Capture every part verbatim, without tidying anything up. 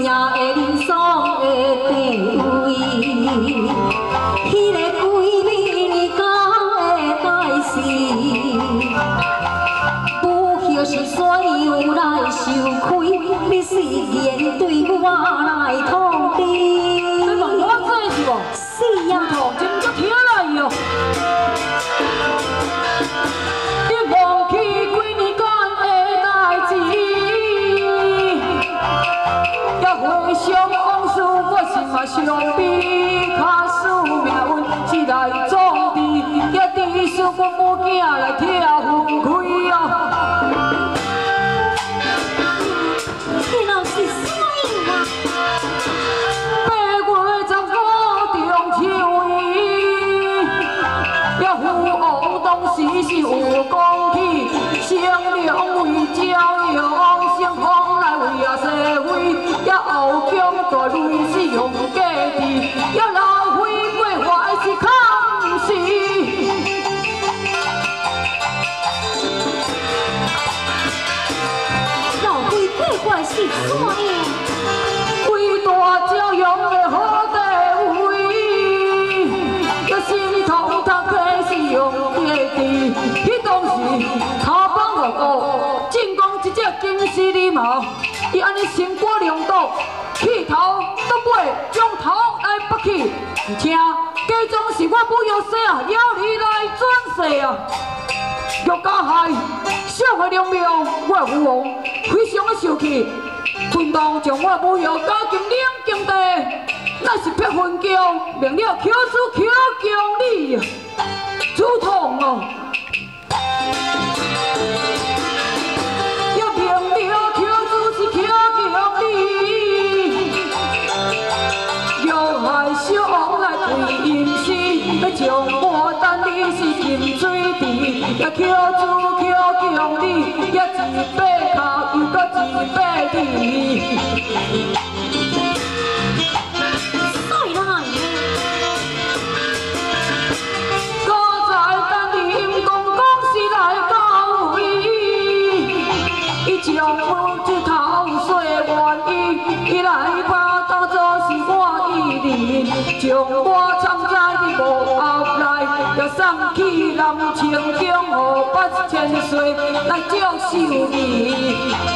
的人爽的地位，迄个几年间的代志，不晓是谁又来受亏，你誓言对我来通知。 你问我这是无？ 是呀， 头前足听来哟。 嘛上比卡输命运是来壮志，也只想我母囝来拆分开啊！ 你若是谁啊？ 八月十五中秋暝，也父王当时是有讲起，成两位朝阳先锋来为啊社会，也后强大类是用。 要老灰归还是康熙？ 老灰归还是谁？ 伟大朝阳的好地位，要心痛他可是用地地。迄当时头帮五五，进攻一只金丝狸毛，伊安尼成果良多，剃头都尾将头。 来北去，而且家中是我母幼生啊，要你来转世啊！玉家海上的良命，我的父王非常的受气，军动将我母幼加进冷宫地，那是撇分姜，命了口子口姜你啊，主痛哦！要命了口子是口姜你。 小王来为阴死，要将我等你是金水池，也扣子扣强你，也一百卡又搁一百字。 谁来？ 刚才等你阴公公是来到位，伊将我一头说愿意，伊来把当作是我。 将我藏在你木盒内，要送去南清宫，互八千岁来接受你。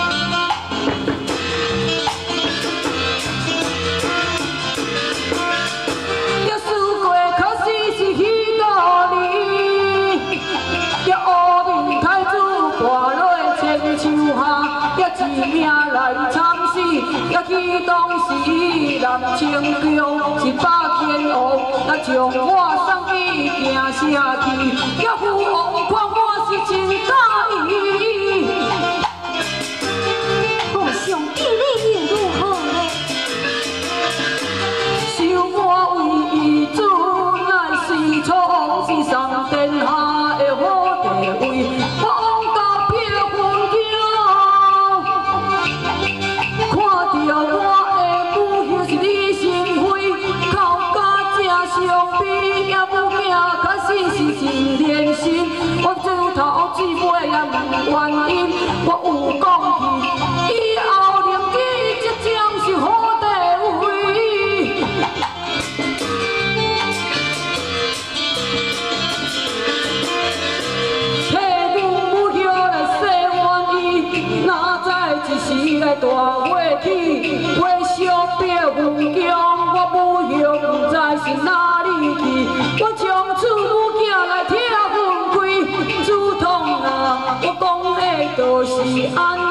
要输过可惜是许多年，要乌面太子挂落千秋下，要一命来惨死，要去当时南清宫是百。 来将我送去行社去，要父王看我是真介意。 我想对你又如何呢？ 受我为义子，乃是创是上天下的好地位，王家撇分姜，看着我。 是连心，我做头姊妹也唔愿意，我有讲去，以后另记即将是好地位。替阮母兄来说愿意，哪知一时来大火起，火烧别分姜，我母兄不知是哪里去，我将此母。 来拆分开，主痛啊！我讲的就是安。